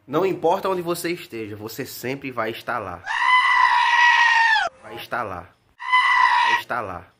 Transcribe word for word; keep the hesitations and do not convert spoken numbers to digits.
Não importa onde você esteja, você sempre vai estar lá. Vai estar lá. Vai estar lá.